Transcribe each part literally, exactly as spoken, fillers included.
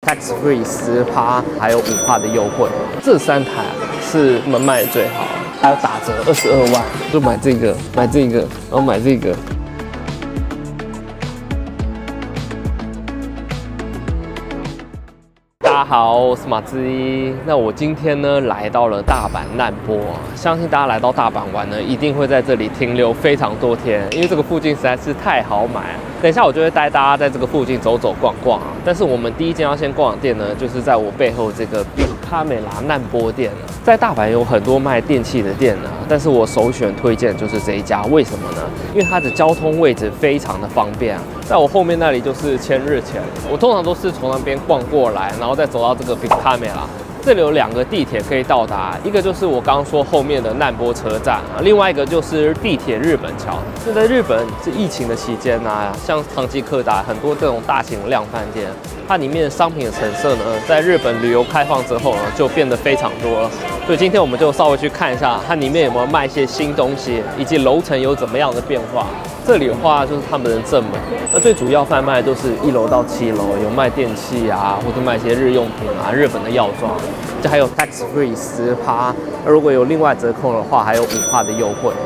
tax free 十趴，还有五趴的优惠。这三台是我们卖的最好，还有打折二十二万，就买这个，买这个，然后买这个。 大家好，我是马之一。那我今天呢来到了大阪难波，相信大家来到大阪玩呢，一定会在这里停留非常多天，因为这个附近实在是太好买。等一下我就会带大家在这个附近走走逛逛啊。但是我们第一间要先逛的店呢，就是在我背后这个 Big Camera 难波店。在大阪有很多卖电器的店呢，但是我首选推荐就是这一家，为什么呢？因为它的交通位置非常的方便啊。在我后面那里就是千日前，我通常都是从那边逛过来，然后再走到这个 Big Camera。这里有两个地铁可以到达，一个就是我刚刚说后面的难波车站啊，另外一个就是地铁日本桥。那在日本这疫情的期间啊，像唐吉诃德很多这种大型的量贩店，它里面的商品的成色呢，在日本旅游开放之后呢，就变得非常多了。所以今天我们就稍微去看一下，它里面有没有卖一些新东西，以及楼层有怎么样的变化。这里的话就是他们的正门，那最主要贩卖都是一楼到七楼，有卖电器啊，或者卖一些日用品啊，日本的药妆，这还有 tax free 十趴，如果有另外折扣的话，还有五趴的优惠。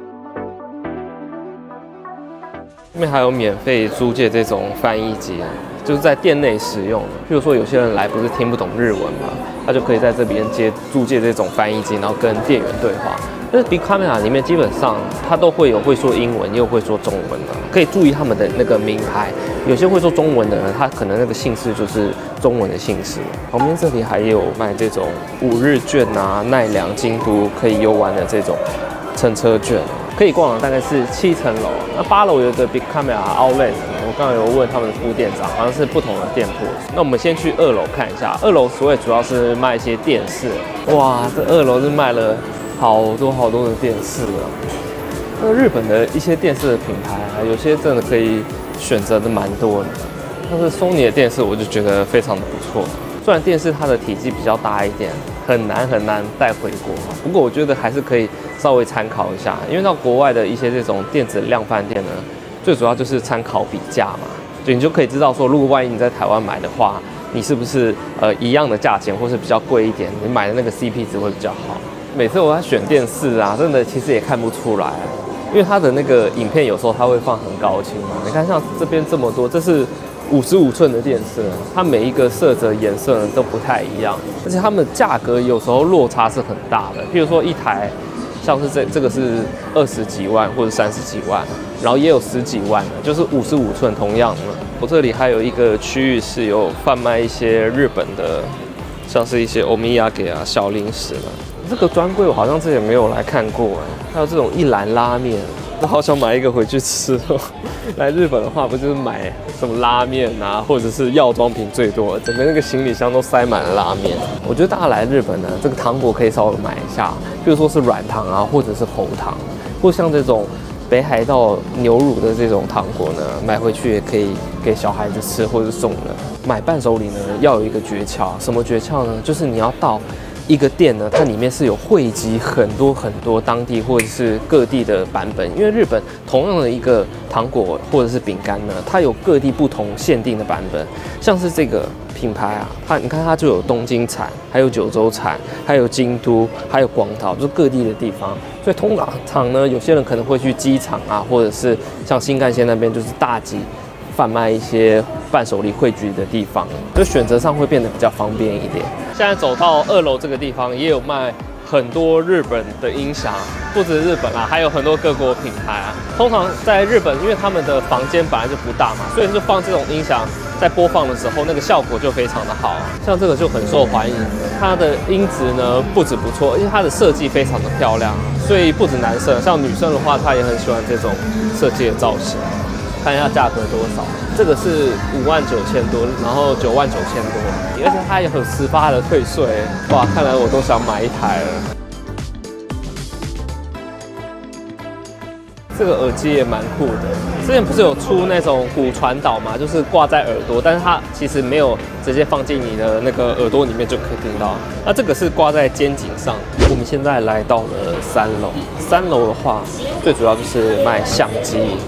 这边还有免费租借这种翻译机，就是在店内使用的。譬如说有些人来不是听不懂日文嘛，他就可以在这边接租借这种翻译机，然后跟店员对话。但是 Big Camera 里面基本上它都会有会说英文，也有会说中文的，可以注意他们的那个名牌。有些会说中文的人，他可能那个姓氏就是中文的姓氏。旁边这里还有卖这种五日券啊、奈良、京都可以游玩的这种乘车券，可以逛的大概是七层楼。那八楼有一个 Big Camera Outlet， 我刚刚有问他们的副店长，好像是不同的店铺。那我们先去二楼看一下，二楼所谓主要是卖一些电视。哇，这二楼是卖了好多好多的电视啊！那日本的一些电视的品牌啊，有些真的可以选择的蛮多的。但是 Sony 的电视我就觉得非常的不错，虽然电视它的体积比较大一点，很难很难带回国，不过我觉得还是可以稍微参考一下，因为到国外的一些这种电子量贩店呢，最主要就是参考比价嘛，就你就可以知道说，如果万一你在台湾买的话，你是不是呃一样的价钱，或是比较贵一点，你买的那个 C P 值会比较好。每次我在选电视啊，真的其实也看不出来，因为它的那个影片有时候它会放很高清嘛。你看像这边这么多，这是五十五寸的电视，它每一个色泽颜色呢都不太一样，而且它们的价格有时候落差是很大的。譬如说一台像是这这个是二十几万或者三十几万，然后也有十几万的，就是五十五寸同样的。我这里还有一个区域是有贩卖一些日本的，像是一些欧米亚给啊小零食的。这个专柜我好像之前没有来看过哎，还有这种一兰拉面，我好想买一个回去吃哦。来日本的话，不就是买什么拉面啊，或者是药妆品最多，整个那个行李箱都塞满了拉面。我觉得大家来日本呢，这个糖果可以稍微买一下，比如说是软糖啊，或者是喉糖，或像这种北海道牛乳的这种糖果呢，买回去也可以给小孩子吃或者是送人。买伴手礼呢，要有一个诀窍，什么诀窍呢？就是你要到一个店呢，它里面是有汇集很多很多当地或者是各地的版本，因为日本同样的一个糖果或者是饼干呢，它有各地不同限定的版本。像是这个品牌啊，它你看它就有东京产，还有九州产，还有京都，还有广岛，就是各地的地方。所以通常呢，有些人可能会去机场啊，或者是像新干线那边就是大吉贩卖一些伴手礼汇聚的地方，就选择上会变得比较方便一点。现在走到二楼这个地方，也有卖很多日本的音响，不止日本啊，还有很多各国品牌啊。通常在日本，因为他们的房间本来就不大嘛，所以就放这种音响，在播放的时候，那个效果就非常的好。像这个就很受欢迎，它的音质呢不止不错，而且它的设计非常的漂亮，所以不止男生，像女生的话，她也很喜欢这种设计的造型。看一下价格多少，这个是五万九千多，然后九万九千多，而且它也有十趴的退税，哇，看来我都想买一台了。这个耳机也蛮酷的，之前不是有出那种骨传导嘛，就是挂在耳朵，但是它其实没有直接放进你的那个耳朵里面就可以听到。那这个是挂在肩颈上。我们现在来到了三楼，三楼的话，最主要就是卖相机。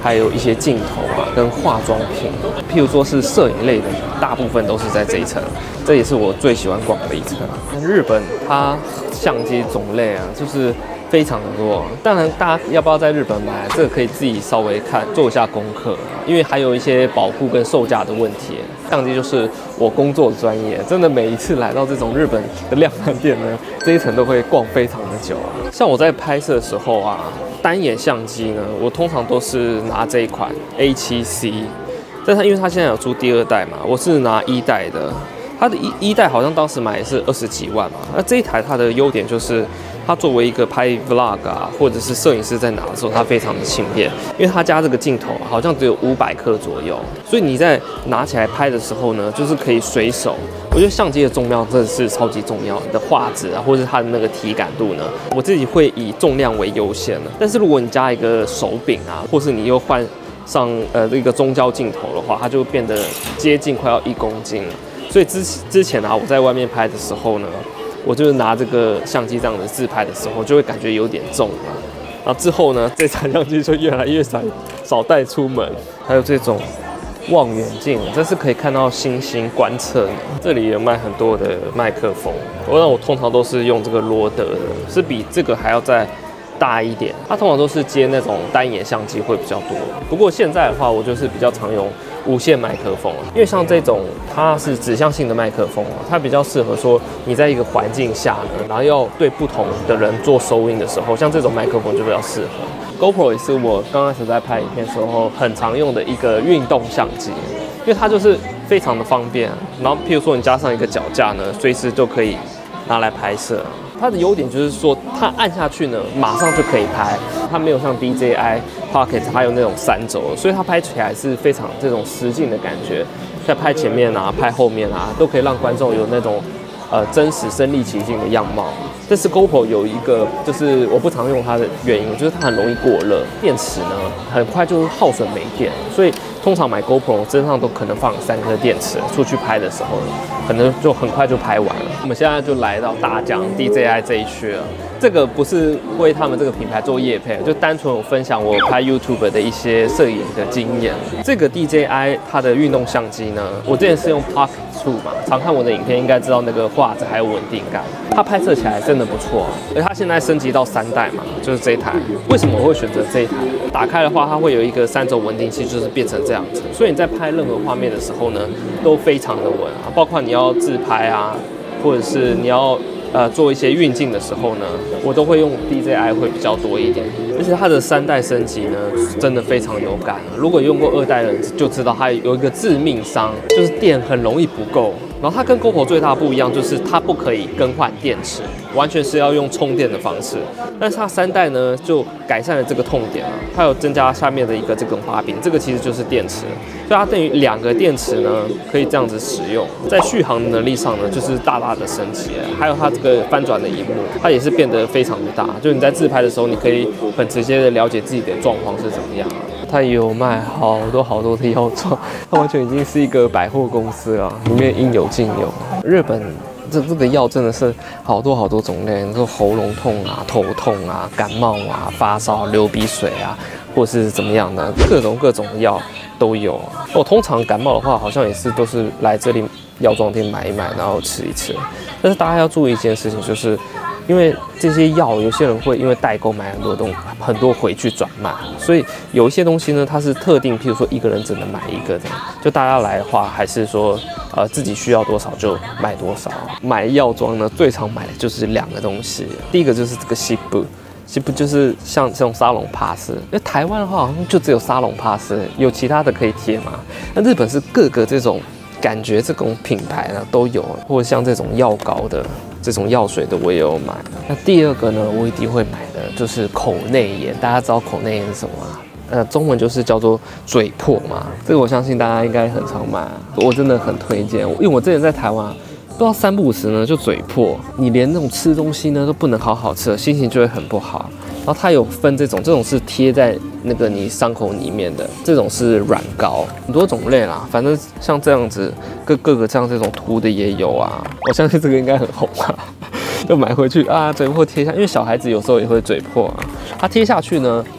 还有一些镜头啊跟化妆品，譬如说是摄影类的，大部分都是在这一层，这也是我最喜欢逛的一层。日本它相机种类啊，就是非常的多。当然，大家要不要在日本买，这个可以自己稍微看做一下功课，因为还有一些保护跟售价的问题。相机就是我工作的专业，真的每一次来到这种日本的量贩店呢，这一层都会逛非常的久啊。像我在拍摄的时候啊，单眼相机呢，我通常都是拿这一款 A 七 C， 但它因为它现在有出第二代嘛，我是拿一代的。它的一一代好像当时买是二十几万嘛，那这一台它的优点就是，它作为一个拍 vlog 啊，或者是摄影师在拿的时候，它非常的轻便，因为它加这个镜头好像只有五百克左右，所以你在拿起来拍的时候呢，就是可以随手。我觉得相机的重量真的是超级重要，你的画质啊，或者是它的那个体感度呢，我自己会以重量为优先的。但是如果你加一个手柄啊，或是你又换上呃一个中焦镜头的话，它就变得接近快要一公斤了。所以之之前啊，我在外面拍的时候呢，我就是拿这个相机这样子自拍的时候，就会感觉有点重了。然后之后呢，这台相机就越来越少少带出门。还有这种望远镜，这是可以看到星星观测的。这里有卖很多的麦克风，我让我通常都是用这个罗德的，是比这个还要再大一点。它通常都是接那种单眼相机会比较多。不过现在的话，我就是比较常用无线麦克风，因为像这种它是指向性的麦克风啊，它比较适合说你在一个环境下呢，然后要对不同的人做收音的时候，像这种麦克风就比较适合。GoPro 也是我刚开始在拍影片的时候很常用的一个运动相机，因为它就是非常的方便。然后譬如说你加上一个脚架呢，随时就可以拿来拍摄。它的优点就是说，它按下去呢，马上就可以拍。它没有像 D J I、Pocket 还有那种三轴，所以它拍起来是非常这种实境的感觉。在拍前面啊、拍后面啊，都可以让观众有那种呃真实身临其境的样貌。但是 GoPro 有一个就是我不常用它的原因，就是它很容易过热，电池呢很快就耗损没电，所以通常买 GoPro 身上都可能放三颗电池，出去拍的时候可能就很快就拍完了。我们现在就来到大疆 D J I 这一区了。这个不是为他们这个品牌做业配，就单纯我分享我拍 YouTube 的一些摄影的经验。这个 D J I 它的运动相机呢，我之前是用 Pocket Two 嘛，常看我的影片应该知道那个画质还有稳定感，它拍摄起来真的不错啊。而它现在升级到三代嘛，就是这一台。为什么我会选择这一台？打开的话，它会有一个三轴稳定器，就是变成这样子，所以你在拍任何画面的时候呢，都非常的稳啊，包括你要自拍啊，或者是你要呃做一些运镜的时候呢，我都会用 D J I 会比较多一点。而且它的三代升级呢，真的非常有感。如果用过二代的人就知道，它有一个致命伤，就是电很容易不够。然后它跟 GoPro 最大不一样，就是它不可以更换电池，完全是要用充电的方式。但是它三代呢，就改善了这个痛点啊，它有增加下面的一个这种把柄，这个其实就是电池，所以它等于两个电池呢可以这样子使用。在续航能力上呢，就是大大的升级了。还有它这个翻转的萤幕，它也是变得非常的大，就你在自拍的时候，你可以很直接的了解自己的状况是怎么样。它也有卖好多好多的药妆，它完全已经是一个百货公司了，里面应有尽有。日本这这个药真的是好多好多种类，说喉咙痛啊、头痛啊、感冒啊、发烧、流鼻水啊，或是怎么样的，各种各种药都有。我通常感冒的话，好像也是都是来这里药妆店买一买，然后吃一吃。但是大家要注意一件事情，就是因为这些药，有些人会因为代购买很多东很多回去转卖，所以有一些东西呢，它是特定，譬如说一个人只能买一个的，就大家来的话，还是说呃自己需要多少就买多少。买药妆呢，最常买的就是两个东西，第一个就是这个西布。西布就是像这种沙龙 pass， 因为台湾的话好像就只有沙龙 pass， 有其他的可以贴嘛。那日本是各个这种感觉这种品牌呢都有，或者像这种药膏的。这种药水的我也有买。那第二个呢，我一定会买的就是口内炎。大家知道口内炎是什么吗？呃，中文就是叫做嘴破嘛。这个我相信大家应该很常买，我真的很推荐。因为我之前在台湾，不知道三不五时呢就嘴破，你连那种吃东西呢都不能好好吃，心情就会很不好。然后它有分这种，这种是贴在那个你伤口里面的，这种是软膏，很多种类啦。反正像这样子，各各个像这种涂的也有啊。我相信这个应该很红啊，就买回去啊，嘴破贴下，因为小孩子有时候也会嘴破啊。它贴下去呢，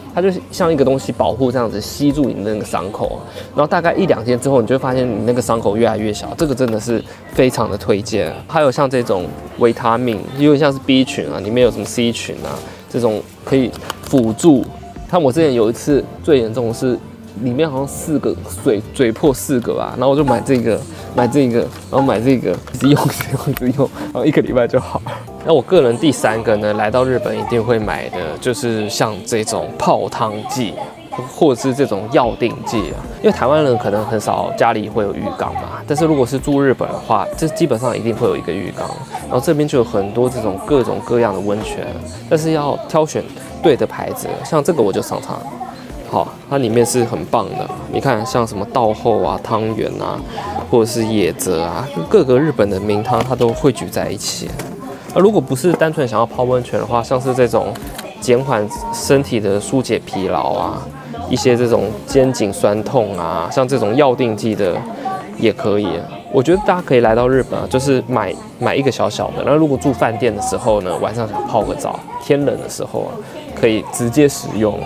它就像一个东西保护这样子吸住你的那个伤口，然后大概一两天之后，你就会发现你那个伤口越来越小，这个真的是非常的推荐。还有像这种维他命，有点像是 B 群啊，里面有什么 C 群啊，这种可以辅助。看我之前有一次最严重的是。里面好像四个嘴嘴破四个吧，然后我就买这个买这个，然后买这个，一直用一直用一直用，然后一个礼拜就好了。那我个人第三个呢，来到日本一定会买的就是像这种泡汤剂，或者是这种药定剂啊。因为台湾人可能很少家里会有浴缸嘛，但是如果是住日本的话，这基本上一定会有一个浴缸，然后这边就有很多这种各种各样的温泉，但是要挑选对的牌子，像这个我就常常。好，它里面是很棒的。你看，像什么稻后啊、汤圆啊，或者是野泽啊，各个日本的名汤它都汇聚在一起。而如果不是单纯想要泡温泉的话，像是这种减缓身体的疏解疲劳啊，一些这种肩颈酸痛啊，像这种药定剂的也可以。我觉得大家可以来到日本啊，就是买买一个小小的，然后如果住饭店的时候呢，晚上想泡个澡，天冷的时候啊，可以直接使用。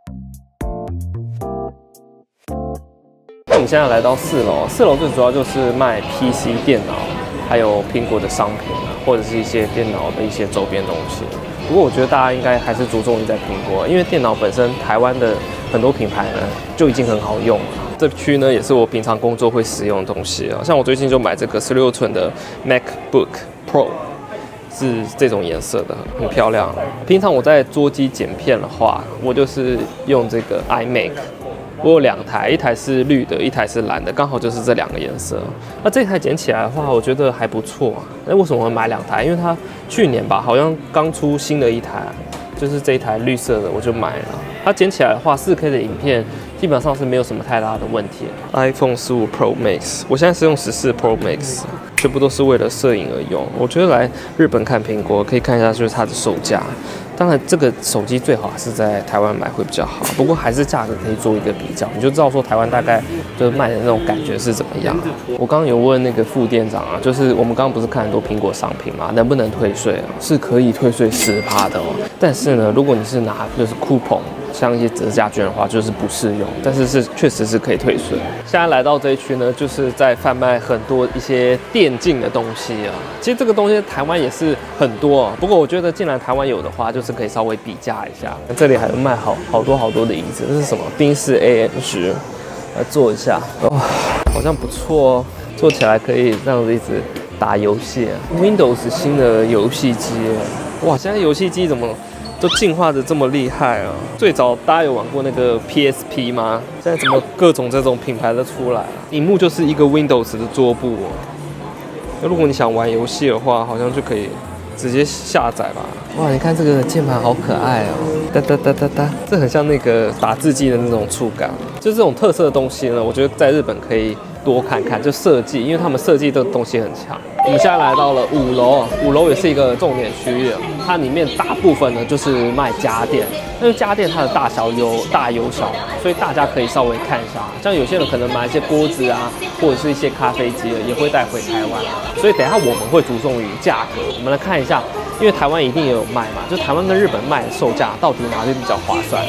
我们现在来到四楼，四楼最主要就是卖 P C 电脑，还有苹果的商品啊，或者是一些电脑的一些周边东西。不过我觉得大家应该还是着重于在苹果，因为电脑本身台湾的很多品牌呢就已经很好用了。这区呢也是我平常工作会使用的东西啊，像我最近就买这个十六寸的 MacBook Pro， 是这种颜色的，很漂亮。平常我在桌机剪片的话，我就是用这个 iMac。我有两台，一台是绿的，一台是蓝的，刚好就是这两个颜色。那这台剪起来的话，我觉得还不错啊。那为什么会买两台？因为它去年吧，好像刚出新的一台，就是这一台绿色的，我就买了。它剪起来的话 ，四 K 的影片基本上是没有什么太大的问题。iPhone 十五 Pro Max， 我现在是用十四 Pro Max， 全部都是为了摄影而用。我觉得来日本看苹果，可以看一下就是它的售价。当然，这个手机最好还是在台湾买会比较好，不过还是价格可以做一个比较，你就知道说台湾大概就是卖的那种感觉是怎么样。我刚刚有问那个副店长啊，就是我们刚刚不是看很多苹果商品嘛，能不能退税啊？是可以退税十趴的哦。但是呢，如果你是拿就是 coupon， 像一些折价券的话，就是不适用，但是是确实是可以退税。现在来到这一区呢，就是在贩卖很多一些电竞的东西啊。其实这个东西台湾也是很多啊，不过我觉得既然台湾有的话，就是可以稍微比价一下。这里还有卖好好多好多的椅子，这是什么？宾士 A M 十，来坐一下。哇、哦，好像不错哦，坐起来可以这样子一直打游戏。Windows 新的游戏机，哇，现在游戏机怎么都进化的这么厉害啊！最早大家有玩过那个 P S P 吗？现在怎么各种这种品牌都出来了？萤幕就是一个 Windows 的桌布哦。那如果你想玩游戏的话，好像就可以直接下载吧。哇，你看这个键盘好可爱哦，哒哒哒哒哒，这很像那个打字机的那种触感。就这种特色的东西呢，我觉得在日本可以多看看，就设计，因为他们设计的东西很强。我们现在来到了五楼，五楼也是一个重点区域，它里面大部分呢就是卖家电，但是家电它的大小有大有小，所以大家可以稍微看一下。像有些人可能买一些锅子啊，或者是一些咖啡机，也会带回台湾。所以等一下我们会着重于价格，我们来看一下，因为台湾一定也有卖嘛，就台湾跟日本卖的售价到底哪里比较划算？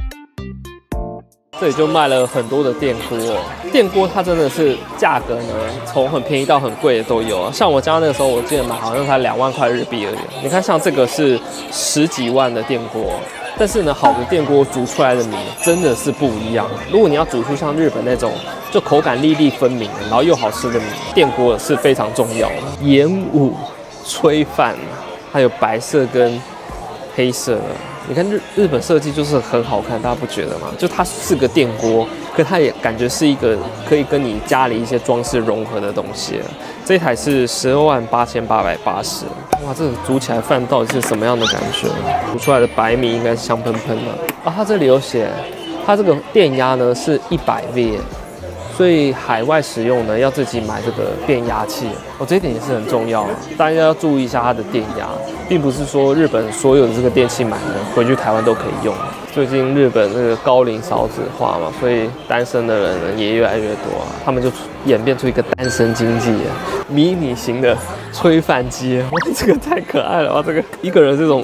这里就卖了很多的电锅哦，电锅它真的是价格呢，从很便宜到很贵的都有啊。像我家那个时候，我记得买好像才两万块日币而已。你看，像这个是十几万的电锅，但是呢，好的电锅煮出来的米真的是不一样。如果你要煮出像日本那种就口感粒粒分明，然后又好吃的米，电锅是非常重要的。演武炊饭，还有白色跟黑色的。你看日日本设计就是很好看，大家不觉得吗？就它是个电锅，可它也感觉是一个可以跟你家里一些装饰融合的东西。这一台是十二万八千八百八十，哇，这个煮起来饭到底是什么样的感觉？煮出来的白米应该是香喷喷的啊。它这里有写，它这个电压呢是一百瓦。所以海外使用呢，要自己买这个变压器哦，这一点也是很重要啊。大家要注意一下它的电压，并不是说日本所有的这个电器买的回去台湾都可以用。最近日本这个高龄少子化嘛，所以单身的人呢也越来越多啊，他们就演变出一个单身经济，迷你型的炊饭机，哇，这个太可爱了啊！这个一个人这种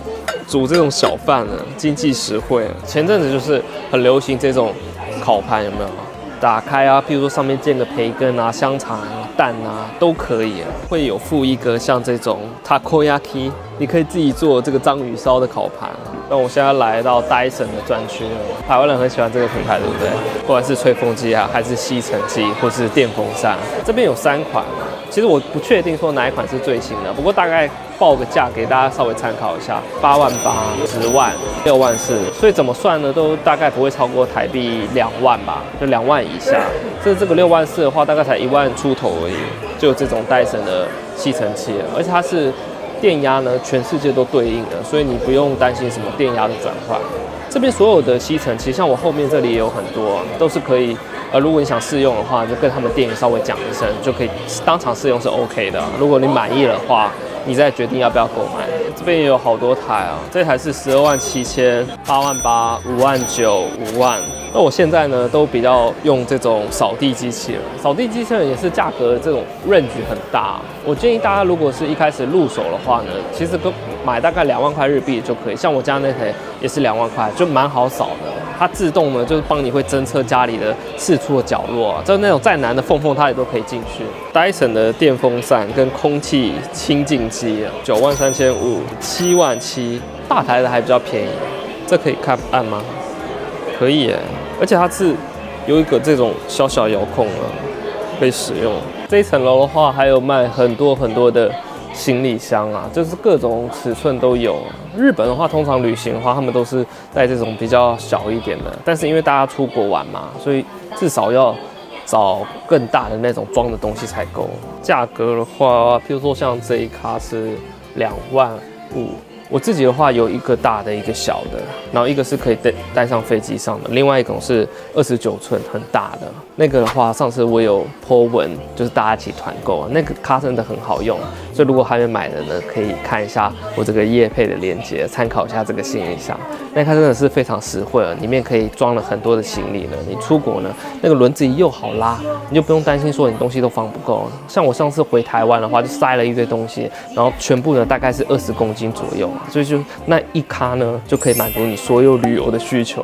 煮这种小饭呢，经济实惠。前阵子就是很流行这种烤盘，有没有？打开啊，譬如说上面建个培根啊、香肠啊、蛋啊，都可以啊。会有附一个像这种 takoyaki， 你可以自己做这个章鱼烧的烤盘。那我现在来到 Dyson 的专区了，台湾人很喜欢这个品牌，对不对？不管是吹风机啊，还是吸尘器，或是电风扇，这边有三款。其实我不确定说哪一款是最新的，不过大概报个价给大家稍微参考一下，八万八、十万、六万四，所以怎么算呢？都大概不会超过台币两万吧，就两万以下。这这个六万四的话，大概才一万出头而已，就有这种戴森的吸尘器了，而且它是电压呢，全世界都对应的，所以你不用担心什么电压的转换。这边所有的吸尘器，像我后面这里也有很多，都是可以。呃，如果你想试用的话，就跟他们店员稍微讲一声，就可以当场试用是 OK 的。如果你满意的话，你再决定要不要购买。这边也有好多台啊，这台是十二万七千、八万八、五万九、五万。那我现在呢，都比较用这种扫地机器人。扫地机器人也是价格这种 range 很大。我建议大家如果是一开始入手的话呢，其实跟买大概两万块日币就可以。像我家那台也是两万块，就蛮好扫的。它自动呢，就是帮你会侦测家里的四处的角落啊，就是那种再难的缝缝，它也都可以进去。Dyson 的电风扇跟空气清净机，九万三千五、七万七，大台的还比较便宜。这可以看按吗？可以耶，而且它是有一个这种小小遥控啊，可以使用。这一层楼的话，还有卖很多很多的行李箱啊，就是各种尺寸都有。日本的话，通常旅行的话，他们都是带这种比较小一点的，但是因为大家出国玩嘛，所以至少要找更大的那种装的东西才够。价格的话，譬如说像这一卡是两万五。我自己的话有一个大的，一个小的，然后一个是可以带带上飞机上的，另外一种是二十九寸很大的。那个的话，上次我有 po 文，就是大家一起团购，那个卡真的很好用，所以如果还没买的呢，可以看一下我这个业配的链接，参考一下这个行李箱。那它真的是非常实惠了，里面可以装了很多的行李呢。你出国呢，那个轮子又好拉，你就不用担心说你东西都放不够。像我上次回台湾的话，就塞了一堆东西，然后全部呢大概是二十公斤左右。所以就那一咖呢，就可以满足你所有旅游的需求。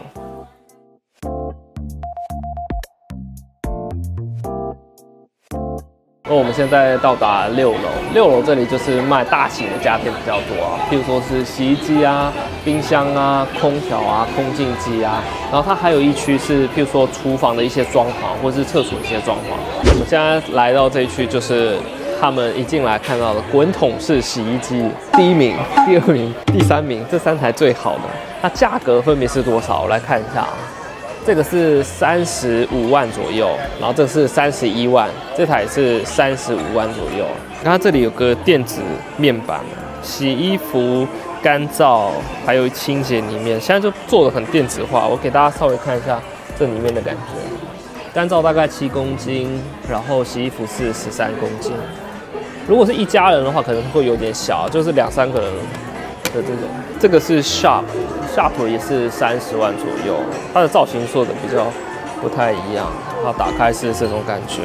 那我们现在到达六楼，六楼这里就是卖大型的家电比较多啊，譬如说是洗衣机啊、冰箱啊、空调啊、空净机啊，然后它还有一区是譬如说厨房的一些装潢，或是厕所的一些装潢。我们现在来到这一区就是。他们一进来看到的滚筒式洗衣机，第一名、第二名、第三名，这三台最好的，它价格分别是多少？我来看一下啊，这个是三十五万左右，然后这是三十一万，这台是三十五万左右。你看它这里有个电子面板，洗衣服、干燥还有清洁里面，现在就做得很电子化。我给大家稍微看一下这里面的感觉，干燥大概七公斤，然后洗衣服是十三公斤。如果是一家人的话，可能会有点小，就是两三个人的这种。这个是 Sharp，Sharp 也是三十万左右，它的造型做的比较不太一样，它打开是这种感觉。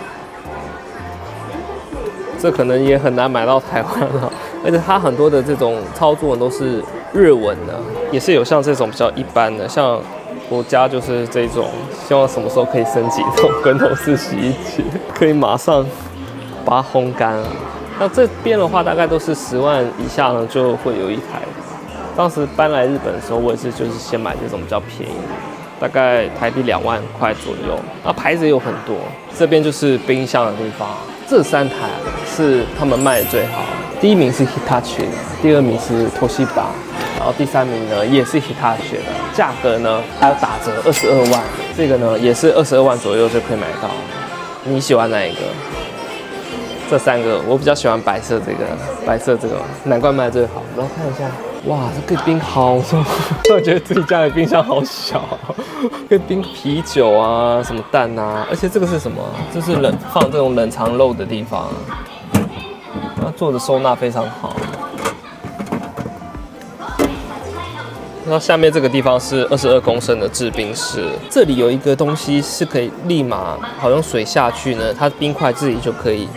这可能也很难买到台湾了，而且它很多的这种操作都是日文的，也是有像这种比较一般的，像我家就是这种，希望什么时候可以升级这种滚筒式洗衣机，可以马上把它烘干了。那这边的话，大概都是十万以下呢，就会有一台。当时搬来日本的时候，我也是就是先买这种比较便宜的，大概台币两万块左右。那牌子也有很多，这边就是冰箱的地方。这三台是他们卖的最好，第一名是 Hitachi 的，第二名是 Toshiba， 然后第三名呢也是 Hitachi 的，价格呢还有打折二十二万，这个呢也是二十二万左右就可以买到。你喜欢哪一个？这三个我比较喜欢白色这个，白色这个难怪卖最好。然后看一下，哇，这个冰好重，我觉得自己家的冰箱好小，可以冰啤酒啊，什么蛋啊，而且这个是什么？这是冷放这种冷藏肉的地方，它做的收纳非常好。然后下面这个地方是二十二公升的制冰室，这里有一个东西是可以立马好像水下去呢，它冰块自己就可以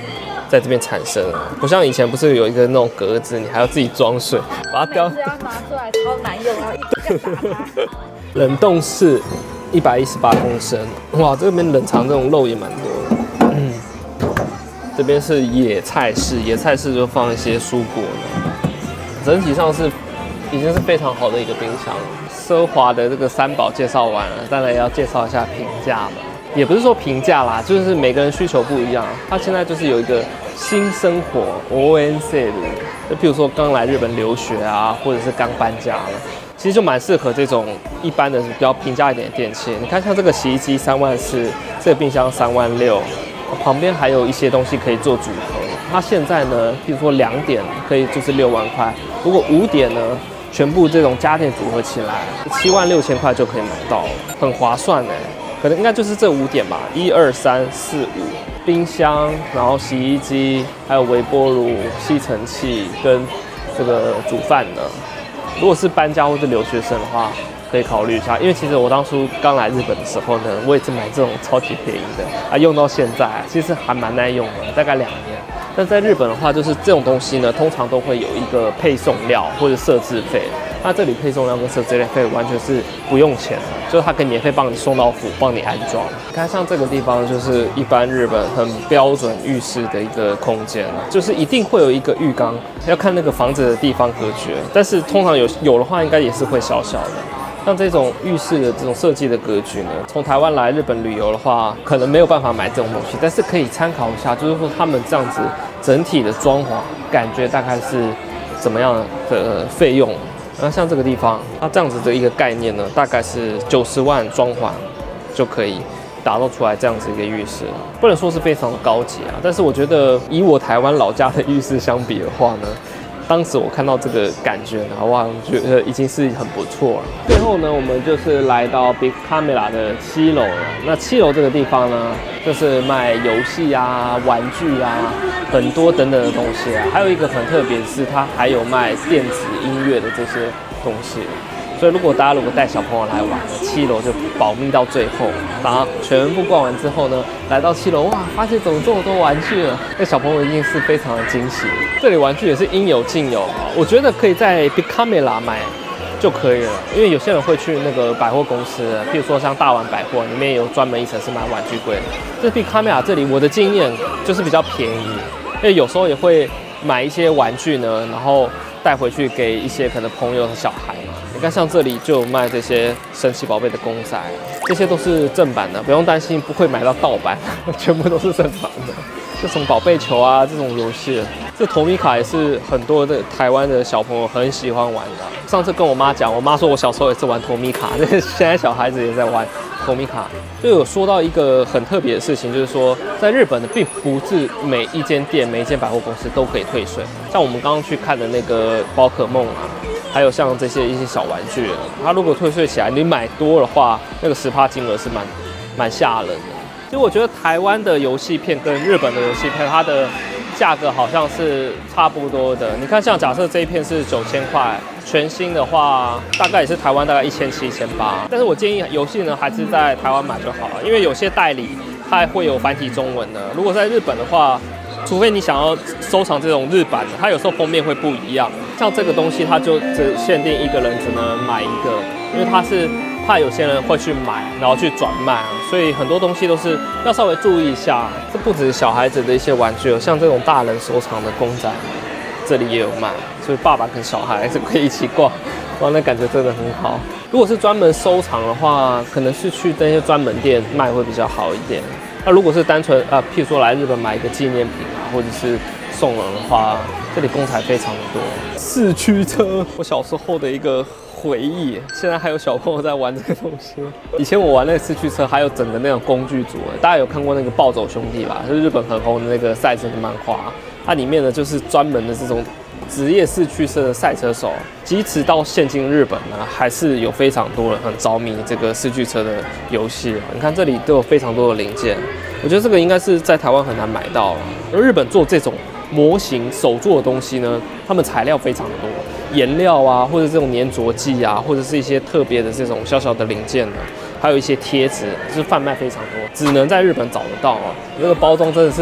在这边产生了，不像以前不是有一个那种格子，你还要自己装水，把它雕。 这样拿出来超难用，然后一直打它。 冷冻室一百一十八公升，哇，这边冷藏这种肉也蛮多的。嗯，这边是野菜室，野菜室就放一些蔬果呢。整体上是已经是非常好的一个冰箱。奢华的这个三宝介绍完了，当然要介绍一下平价吧。也不是说平价啦，就是每个人需求不一样。它现在就是有一个新生活 O N C 的，就譬如说刚来日本留学啊，或者是刚搬家了，其实就蛮适合这种一般的比较平价一点的电器。你看，像这个洗衣机三万四，这个冰箱三万六，旁边还有一些东西可以做组合。它现在呢，譬如说两点可以就是六万块，如果五点呢，全部这种家电组合起来，七万六千块就可以买到了，很划算哎。可能应该就是这五点吧，一二三四五，冰箱，然后洗衣机，还有微波炉、吸尘器跟这个煮饭的。如果是搬家或是留学生的话，可以考虑一下。因为其实我当初刚来日本的时候呢，我也是买这种超级便宜的啊，用到现在其实还蛮耐用的，大概两年。但在日本的话，就是这种东西呢，通常都会有一个配送料或者设置费。那这里配送料跟设置费完全是不用钱的，就是它可以免费帮你送到府，帮你安装。你看，像这个地方就是一般日本很标准浴室的一个空间，就是一定会有一个浴缸，要看那个房子的地方隔绝，但是通常有有的话，应该也是会小小的。像这种浴室的这种设计的格局呢，从台湾来日本旅游的话，可能没有办法买这种东西，但是可以参考一下，就是说他们这样子整体的装潢感觉大概是怎么样的费用。那像这个地方，它这样子的一个概念呢，大概是九十万装潢就可以打造出来这样子一个浴室，不能说是非常的高级啊，但是我觉得以我台湾老家的浴室相比的话呢，当时我看到这个感觉呢，哇，我觉得已经是很不错了。最后呢，我们就是来到 Big Camera 的七楼了。那七楼这个地方呢，就是卖游戏啊、玩具啊，很多等等的东西啊。还有一个很特别的是，它还有卖电子音乐的这些东西。所以如果大家如果带小朋友来玩，七楼就保密到最后。然后全部逛完之后呢，来到七楼，哇，发现怎么这么多玩具了？那小朋友一定是非常的惊喜。这里玩具也是应有尽有，我觉得可以在 Big Camera 买就可以了，因为有些人会去那个百货公司，譬如说像大丸百货里面有专门一层是买玩具柜的。这 Big Camera 这里我的经验就是比较便宜，因为有时候也会买一些玩具呢，然后带回去给一些可能朋友的小孩嘛。你看，像这里就有卖这些神奇宝贝的公仔，这些都是正版的，不用担心不会买到盗版，全部都是正版的。这种宝贝球啊，这种游戏，这托米卡也是很多的台湾的小朋友很喜欢玩的。上次跟我妈讲，我妈说我小时候也是玩托米卡，现在小孩子也在玩托米卡。就有说到一个很特别的事情，就是说在日本呢，并不是每一间店、每一间百货公司都可以退税。像我们刚刚去看的那个宝可梦啊，还有像这些一些小玩具，它如果退税起来，你买多的话，那个十趴金额是蛮蛮吓人的。其实我觉得台湾的游戏片跟日本的游戏片，它的价格好像是差不多的。你看，像假设这一片是九千块，全新的话大概也是台湾大概一千七、一千八。但是我建议游戏呢还是在台湾买就好了，因为有些代理它会有繁体中文的。如果在日本的话，除非你想要收藏这种日版的，它有时候封面会不一样。像这个东西，它就只限定一个人只能买一个，因为它是怕有些人会去买，然后去转卖，所以很多东西都是要稍微注意一下。这不只是小孩子的一些玩具，像这种大人收藏的公仔，这里也有卖，所以爸爸跟小孩是可以一起逛，哇，那感觉真的很好。如果是专门收藏的话，可能是去那些专门店卖会比较好一点。那如果是单纯啊，譬如说来日本买一个纪念品啊，或者是送人的话，这里公仔非常的多。四驱车，我小时候的一个回忆，现在还有小朋友在玩这个东西。以前我玩那个四驱车，还有整个那种工具组，大家有看过那个暴走兄弟吧？就是日本很红的那个赛车的漫画，它里面呢就是专门的这种职业四驱车的赛车手。即使到现今日本呢，还是有非常多人很着迷这个四驱车的游戏。你看这里都有非常多的零件，我觉得这个应该是在台湾很难买到了。而日本做这种模型手做的东西呢，他们材料非常的多，颜料啊，或者这种粘着剂啊，或者是一些特别的这种小小的零件呢，还有一些贴纸，就是贩卖非常多，只能在日本找得到啊。那个包装真的是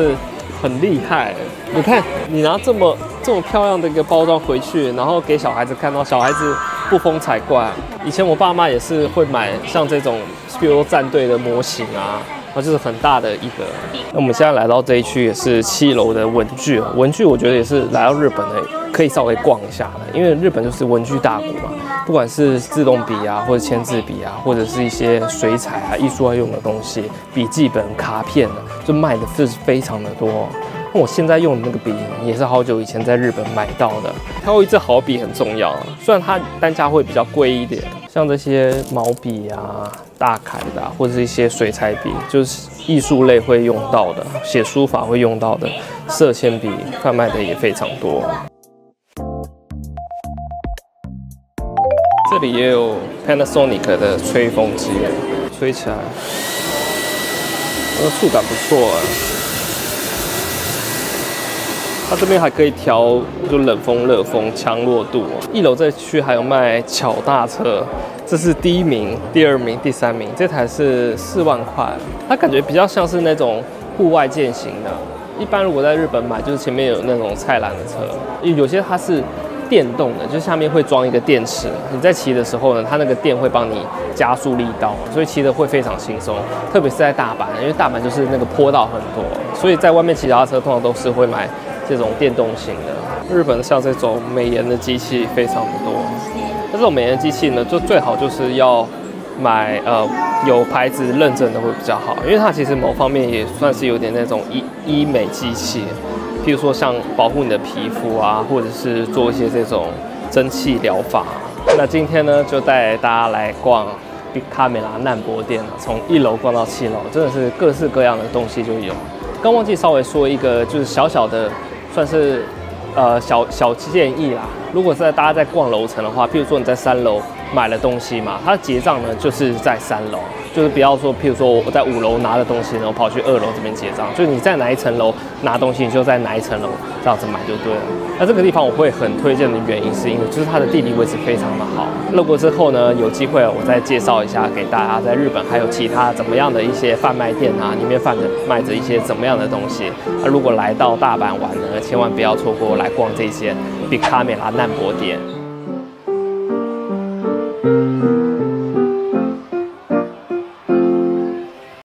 很厉害。你看，你拿这么这么漂亮的一个包装回去，然后给小孩子看到，小孩子不疯才怪。以前我爸妈也是会买像这种，比如说战队的模型啊。然后就是很大的一个。那我们现在来到这一区也是七楼的文具，文具我觉得也是来到日本的可以稍微逛一下的，因为日本就是文具大国嘛，不管是自动笔啊，或者签字笔啊，或者是一些水彩啊、艺术要用的东西，笔记本、卡片啊，就卖的是非常的多。那我现在用的那个笔也是好久以前在日本买到的，挑一支好笔很重要，虽然它单价会比较贵一点。像这些毛笔啊、大楷的、啊，或者是一些水彩笔，就是艺术类会用到的，写书法会用到的，色铅笔贩卖的也非常多。这里也有 Panasonic 的吹风机，吹起来，那个触感不错啊。它这边还可以调，就冷风、热风、强弱度。一楼这区还有卖巧大车，这是第一名、第二名、第三名。这台是四万块，它感觉比较像是那种户外健行的。一般如果在日本买，就是前面有那种菜篮的车，有些它是电动的，就是下面会装一个电池。你在骑的时候呢，它那个电会帮你加速力道，所以骑得会非常轻松。特别是在大阪，因为大阪就是那个坡道很多，所以在外面骑脚踏车通常都是会买这种电动型的。日本像这种美颜的机器非常的多，那这种美颜机器呢，就最好就是要买呃有牌子认证的会比较好，因为它其实某方面也算是有点那种医医美机器，譬如说像保护你的皮肤啊，或者是做一些这种蒸汽疗法。那今天呢，就带大家来逛Big Camera难波店，从一楼逛到七楼，真的是各式各样的东西就有。刚忘记稍微说一个，就是小小的。算是呃小小建议啦。如果是在大家在逛楼层的话，譬如说你在三楼买了东西嘛，它的结账呢就是在三楼，就是不要说譬如说我在五楼拿的东西，然后跑去二楼这边结账，就是你在哪一层楼拿东西，你就在哪一层楼这样子买就对了。那这个地方我会很推荐的原因，是因为就是它的地理位置非常的好。路过之后呢，有机会我再介绍一下给大家，在日本还有其他怎么样的一些贩卖店啊，里面贩着卖着一些怎么样的东西。那如果来到大阪玩呢，千万不要错过来逛这些Big Camera难波店。